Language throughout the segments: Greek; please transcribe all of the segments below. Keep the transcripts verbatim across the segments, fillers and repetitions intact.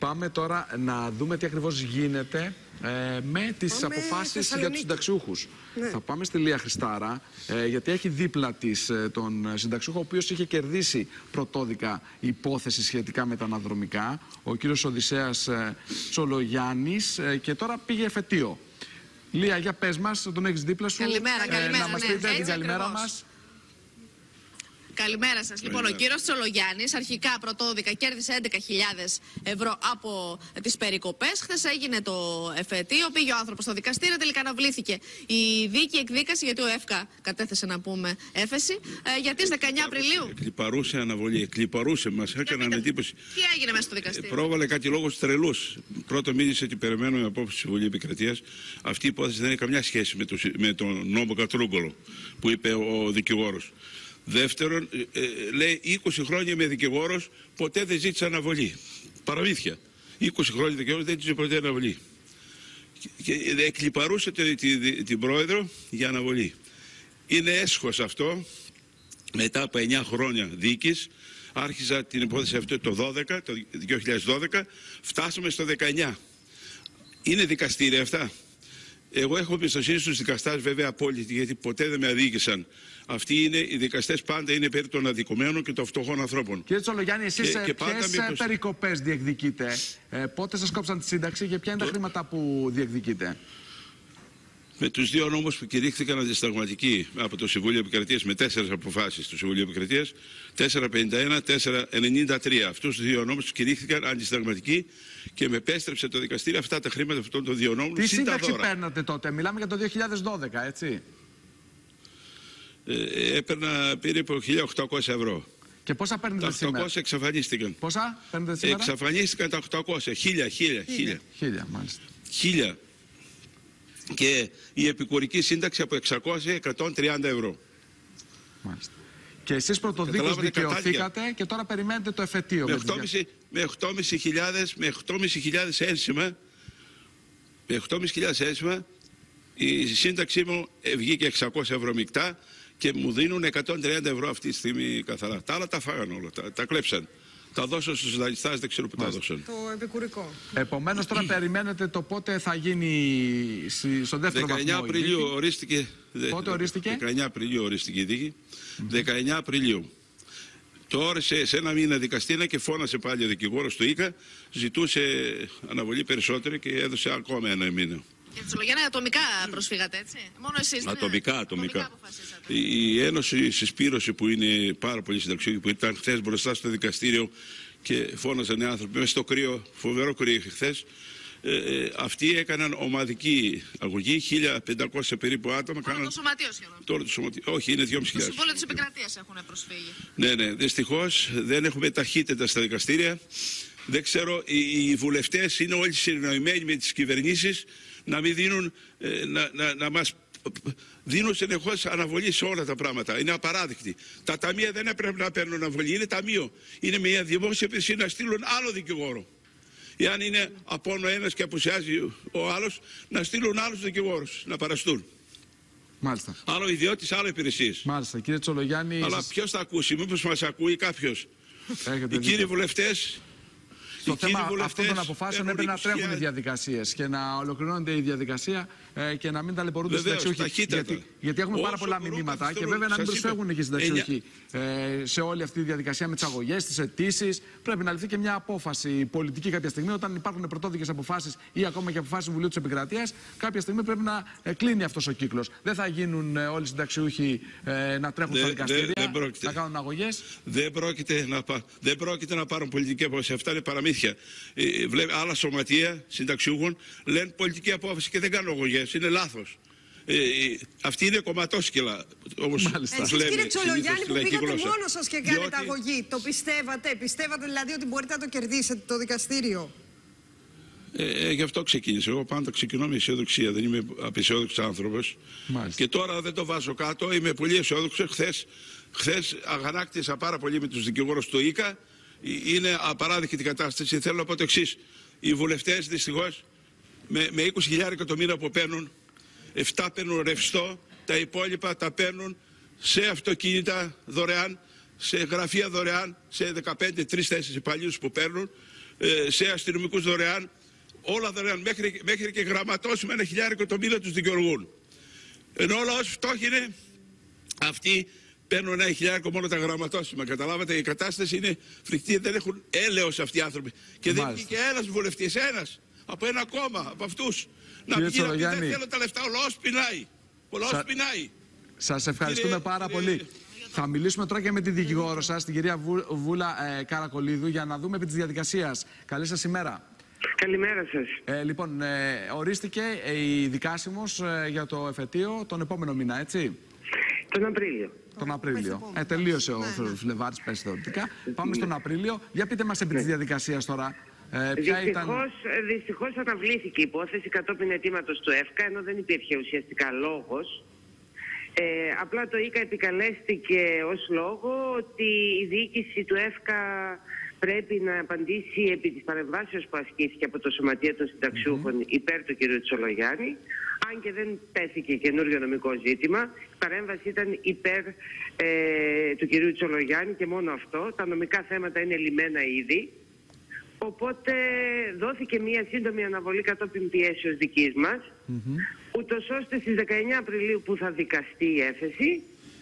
Πάμε τώρα να δούμε τι ακριβώς γίνεται ε, με τις πάμε αποφάσεις για τους συνταξιούχους. Ναι. Θα πάμε στη Λία Χριστάρα, ε, γιατί έχει δίπλα της ε, τον συνταξιούχο, ο οποίος είχε κερδίσει πρωτόδικα υπόθεση σχετικά με τα αναδρομικά, ο κύριος Οδυσσέας ε, Τσολογιάννης, ε, και τώρα πήγε εφετείο. Λία, για πες μας, τον έχεις δίπλα σου. Καλημέρα, ε, καλημέρα. Να μας πείτε ναι, την καλημέρα ακριβώς. μας. Καλημέρα σας. Λοιπόν, ο κύριος Τσολογιάννης αρχικά πρωτόδικα κέρδισε έντεκα χιλιάδες ευρώ από τις περικοπές. Χθες έγινε το εφετείο, πήγε ο άνθρωπος στο δικαστήριο, τελικά αναβλήθηκε η δίκη εκδίκαση, γιατί ο ΕΦΚΑ κατέθεσε, να πούμε, έφεση, ε, για τις δεκαεννιά Απριλίου. Εκλιπαρούσε αναβολή, εκλιπαρούσε, μας έκαναν εντύπωση. Τι έγινε μέσα στο δικαστήριο? Ε, πρόβαλε κάτι λόγους τρελούς. Πρώτο μίλησε ότι περιμένουμε απόφαση της Βουλής Επικρατείας. Αυτή η υπόθεση δεν έχει καμιά σχέση με, το, με τον νόμο Κατρούγκολο που είπε ο δικηγόρος. Δεύτερον, ε, λέει είκοσι χρόνια με δικηγόρος, ποτέ δεν ζήτησε αναβολή. Παραμύθια. είκοσι χρόνια δικηγόρος δεν ζήτησε ποτέ αναβολή. Και, και εκλιπαρούσε τη, τη, τη, την πρόεδρο για αναβολή. Είναι έσχος αυτό. Μετά από εννιά χρόνια δίκης, άρχισα την υπόθεση αυτή το δώδεκα, το δύο χιλιάδες δώδεκα, φτάσαμε στο δεκαεννιά. Είναι δικαστήρια αυτά. Εγώ έχω εμπιστοσύνη στους δικαστές, βέβαια απόλυτη, γιατί ποτέ δεν με αδίκησαν. Αυτοί είναι, οι δικαστές πάντα είναι περί των αδικουμένων και των φτωχών ανθρώπων. Κύριε Τσολογιάννη, εσείς και, και ποιες μήπως... περικοπές διεκδικείτε, ε, πότε σας κόψαν τη σύνταξη και ποια είναι το... τα χρήματα που διεκδικείτε? Με τους δύο νόμους που κηρύχθηκαν αντισυνταγματικοί από το Συμβούλιο Επικρατείας, με τέσσερις αποφάσεις του Συμβουλίου Επικρατείας, τετρακόσια πενήντα ένα, τετρακόσια ενενήντα τρία. Αυτούς τους δύο νόμους κηρύχθηκαν αντισυνταγματικοί και με επέστρεψε το δικαστήριο αυτά τα χρήματα αυτών των δύο νόμων. Τι σύνταξη παίρνατε τότε? Μιλάμε για το δύο χιλιάδες δώδεκα, έτσι? Ε, έπαιρνα περίπου χίλια οκτακόσια ευρώ. Και πόσα παίρνετε τα σήμερα? οκτακόσια εξαφανίστηκαν. Πόσα παίρνετε σήμερα? Εξαφανίστηκαν τα οκτακόσια. Χίλια, χίλια, χίλια. Χίλια, μάλιστα. Χίλια. Και η επικουρική σύνταξη από εξακόσια με εκατόν τριάντα ευρώ. Μάλιστα. Και εσείς πρωτοδίκως δικαιωθήκατε και τώρα περιμένετε το εφετείο. Με οκτώ χιλιάδες ένσημα, με οκτώ χιλιάδες ένσημα, η σύνταξή μου βγήκε εξακόσια ευρώ μεικτά και μου δίνουν εκατόν τριάντα ευρώ αυτή τη στιγμή καθαρά. Τα άλλα τα φάγανε όλα, τα, τα κλέψαν. Τα δώσω στους δανειστάς, δεν ξέρω που τα δώσαν. Το επικουρικό. Επομένως τώρα περιμένετε το πότε θα γίνει στο δεύτερο βαθμό. δεκαεννιά Απριλίου ορίστηκε. Πότε ορίστηκε? δεκαεννιά Απριλίου ορίστηκε η δίκη. Mm-hmm. δεκαεννιά Απριλίου. Το όρισε σε ένα μήνα δικαστήνα και φώνασε πάλι ο δικηγόρος του ΙΚΑ. Ζητούσε αναβολή περισσότερη και έδωσε ακόμα ένα μήνα. Κύριε Τσολογιάννη, ατομικά προσφύγατε, έτσι? Μόνο εσείς? Ατομικά, ναι, ατομικά. ατομικά η, η Ένωση Συσπήρωση, που είναι πάρα πολύ συνταξιούχοι, που ήταν χθες μπροστά στο δικαστήριο και φώναζαν οι άνθρωποι μέσα στο κρύο, φοβερό κρύο είχε χθες. Ε, ε, αυτοί έκαναν ομαδική αγωγή, χίλια πεντακόσια περίπου άτομα. Τώρα κάναν... το σωματείο σχεδόν. Τώρα το σωματείο. Όχι, είναι δυόμισι χιλιάδες. Το Συμβούλιο της Επικρατείας έχουν προσφύγει. Ναι, ναι. Δυστυχώς δεν έχουμε ταχύτητα στα δικαστήρια. Δεν ξέρω, οι, οι βουλευτές είναι όλοι συνεννοημένοι με τις κυβερνήσεις να μην δίνουν, ε, να, να, να μας δίνουν συνεχώς αναβολή σε όλα τα πράγματα. Είναι απαράδεκτη. Τα ταμεία δεν έπρεπε να παίρνουν αναβολή. Είναι ταμείο. Είναι μια δημόσια υπηρεσία να στείλουν άλλο δικηγόρο. Εάν είναι απόνο ένας και απουσιάζει ο άλλος, να στείλουν άλλους δικηγόρους να παραστούν. Μάλιστα. Άλλο ιδιώτης, άλλο υπηρεσίες. Μάλιστα, κύριε Τσολογιάννη. Αλλά σας... ποιος θα ακούσει, μήπως μας ακούει κάποιος? Οι κύριοι βουλευτές. Το θέμα αυτών των αποφάσεων έπρεπε να τρέχουν οι διαδικασίες και να ολοκληρώνεται η διαδικασία ε, και να μην ταλαιπωρούνται οι συνταξιούχοι. Γιατί, γιατί έχουμε πάρα πολλά μηνύματα και βέβαια να μην προσφεύγουν και οι συνταξιούχοι ε, σε όλη αυτή τη διαδικασία με τις αγωγές, τις αιτήσεις. Πρέπει να ληφθεί και μια απόφαση πολιτική κάποια στιγμή. Όταν υπάρχουν πρωτόδικες αποφάσεις ή ακόμα και αποφάσεις του Βουλίου της Επικρατείας, κάποια στιγμή πρέπει να ε, κλείνει αυτός ο κύκλος. Δεν θα γίνουν ε, όλοι οι συνταξιούχοι ε, να τρέχουν στα δικαστήρια, να κάνουν αγωγές. Δεν πρόκειται να, δεν πρόκειται να πάρουν πολιτική απόφαση. Αυτά είναι παραμύθια. Ε, βλέ, άλλα σωματεία συνταξιούχων λένε πολιτική απόφαση και δεν κάνουν αγωγές. Είναι λάθος. Ε, αυτή είναι κομματόσκυλα. Όμως εσείς λέμε, κύριε Τσολογιάννη που πήγατε γλώσσα. μόνος σας και κάνετε Διότι... αγωγή, το πιστεύατε? Πιστεύατε δηλαδή ότι μπορείτε να το κερδίσετε το δικαστήριο? Ε, ε, γι' αυτό ξεκίνησα. Εγώ πάντα ξεκινώ με αισιοδοξία. Δεν είμαι απαισιόδοξος άνθρωπος. Μάλιστα. Και τώρα δεν το βάζω κάτω. Είμαι πολύ αισιόδοξος. Χθες, χθες αγανάκτησα πάρα πολύ με τους δικηγόρους του ΙΚΑ. Είναι απαράδεκτη η κατάσταση. Θέλω να πω το εξής. Οι βουλευτές δυστυχώς με, με είκοσι χιλιάδες εκατομμύρια που παίρνουν, επτά παίρνουν ρευστό, τα υπόλοιπα τα παίρνουν σε αυτοκίνητα δωρεάν, σε γραφεία δωρεάν, σε δεκαπέντε, τρεις τέσσερις υπαλλήλους που παίρνουν, σε αστυνομικούς δωρεάν, όλα δωρεάν, μέχρι, μέχρι και γραμματώσουμε ένα χιλιάρικο το μήνα τους δικαιολογούν. Ενώ όλα όσοι φτώχοι είναι, αυτοί παίρνουν ένα χιλιάρικο μόνο τα γραμματώσιμα. Καταλάβατε, η κατάσταση είναι φρικτή, δεν έχουν έλεος αυτοί οι άνθρωποι. Και δεν βγήκε και ένας βουλευτής, ένας, από ένα κόμμα, από αυτούς. Να πει να πει, δεν θέλω τα λεφτά, ο λαός πεινάει. Ο λαός Σα... πεινάει. Σας ευχαριστούμε κύριε, πάρα κύριε... πολύ. Θα μιλήσουμε τώρα και με τη δικηγόρο σας, την κυρία Βου... Βούλα ε, Καρακολίδου, για να δούμε επί της διαδικασίας. Καλή σας ημέρα. Καλημέρα σας. Ε, λοιπόν, ε, ορίστηκε η δικάσιμος ε, για το εφετείο τον επόμενο μήνα, έτσι. Τον Απρίλιο. Τον Απρίλιο. Ε, τελείωσε ο ναι, ναι. Φλεβάρης, πέσει θεωρητικά. Πάμε στον Απρίλιο. Για πείτε μας επί ναι. της διαδικασίας τώρα. Ε, ποια δυστυχώς, ήταν... δυστυχώς αναβλήθηκε η υπόθεση κατόπιν αιτήματος του ΕΦΚΑ, ενώ δεν υπήρχε ουσιαστικά λόγος. Ε, απλά το ΙΚΑ επικαλέστηκε ως λόγο ότι η διοίκηση του ΕΦΚΑ πρέπει να απαντήσει επί της παρεμβάσεως που ασκήθηκε από το Σωματείο των Συνταξιούχων mm-hmm. υπέρ του κ. Τσολογιάννη. Αν και δεν τέθηκε καινούριο νομικό ζήτημα, η παρέμβαση ήταν υπέρ ε, του κ. Τσολογιάννη και μόνο αυτό. Τα νομικά θέματα είναι λυμμένα ήδη. Οπότε δόθηκε μία σύντομη αναβολή κατόπιν πιέσεως δικής μας, mm-hmm. ούτως ώστε στις δεκαεννιά Απριλίου που θα δικαστεί η έφεση,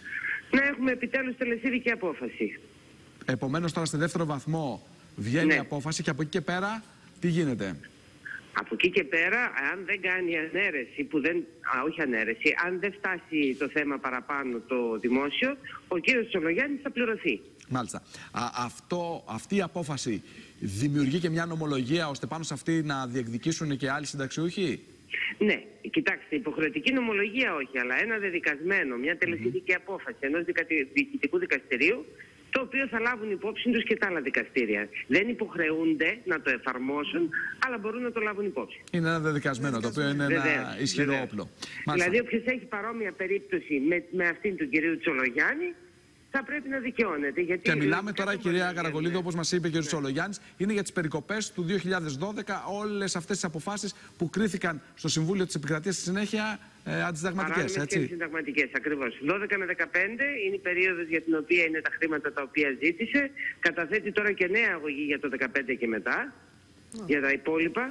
να έχουμε επιτέλους τελεσίδικη απόφαση. Επομένως τώρα στη δεύτερο βαθμό βγαίνει ναι. η απόφαση και από εκεί και πέρα τι γίνεται? Από εκεί και πέρα, αν δεν κάνει ανέρεση, που δεν, α, όχι ανέρεση, αν δεν φτάσει το θέμα παραπάνω το δημόσιο, ο κύριος Τσολογιάννης θα πληρωθεί. Μάλιστα. Α, αυτό, αυτή η απόφαση δημιουργεί και μια νομολογία ώστε πάνω σε αυτή να διεκδικήσουν και άλλοι συνταξιούχοι? Ναι, κοιτάξτε, υποχρεωτική νομολογία όχι, αλλά ένα δεδικασμένο, μια τελεσίδικη mm-hmm. απόφαση ενός διοικητικού δικαστηρίου, το οποίο θα λάβουν υπόψη τους και τα άλλα δικαστήρια. Δεν υποχρεούνται να το εφαρμόσουν, αλλά μπορούν να το λάβουν υπόψη. Είναι ένα δεδικασμένο, το οποίο είναι βεβαίως, ένα ισχυρό βεβαίως. όπλο. Δηλαδή, όποιος έχει παρόμοια περίπτωση με, με αυτήν του κυρίου Τσολογιάννη, θα πρέπει να δικαιώνεται. Γιατί και μιλάμε τώρα, κυρία Καρακολίδου, όπως μας είπε ο κ. Τσολογιάννης, είναι για τις περικοπές του δύο χιλιάδες δώδεκα, όλες αυτές τις αποφάσεις που κρίθηκαν στο Συμβούλιο της Επικρατείας στη συνέχεια ε, αντισυνταγματικές, έτσι. Αντισυνταγματικές, ακριβώς. δώδεκα με δεκαπέντε είναι η περίοδος για την οποία είναι τα χρήματα τα οποία ζήτησε. Καταθέτει τώρα και νέα αγωγή για το δεκαπέντε και μετά, oh. για τα υπόλοιπα.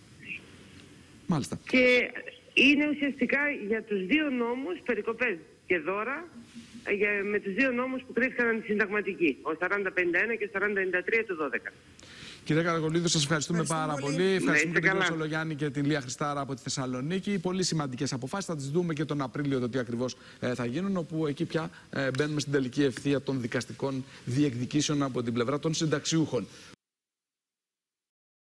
Μάλιστα. Και είναι ουσιαστικά για τους δύο νόμους, περικοπές και δώρα, για, με τους δύο νόμους που κρίθηκαν αντισυνταγματικοί, ο σαράντα πενήντα ένα και ο σαράντα ενενήντα τρία του δώδεκα. Κύριε Καρακολίδου, σας ευχαριστούμε, ευχαριστούμε πάρα πολύ. πολύ. Ευχαριστούμε και τον κύριο Τσολογιάννη και την Λία Χριστάρα από τη Θεσσαλονίκη. Πολύ σημαντικές αποφάσεις. Θα τις δούμε και τον Απρίλιο το τι ακριβώς ε, θα γίνουν, όπου εκεί πια ε, μπαίνουμε στην τελική ευθεία των δικαστικών διεκδικήσεων από την πλευρά των συνταξιούχων.